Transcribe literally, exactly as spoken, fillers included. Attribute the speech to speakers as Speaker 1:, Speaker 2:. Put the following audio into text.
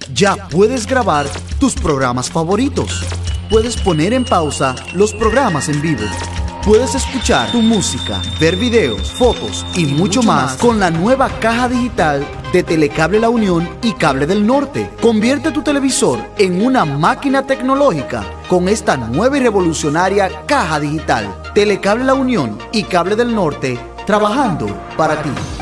Speaker 1: Ya puedes grabar tus programas favoritos. Puedes poner en pausa los programas en vivo. Puedes escuchar tu música, ver videos, fotos y, y mucho, mucho más, más con la nueva caja digital de Telecable La Unión y Cable del Norte. Convierte tu televisor en una máquina tecnológica con esta nueva y revolucionaria caja digital. Telecable La Unión y Cable del Norte, trabajando para ti.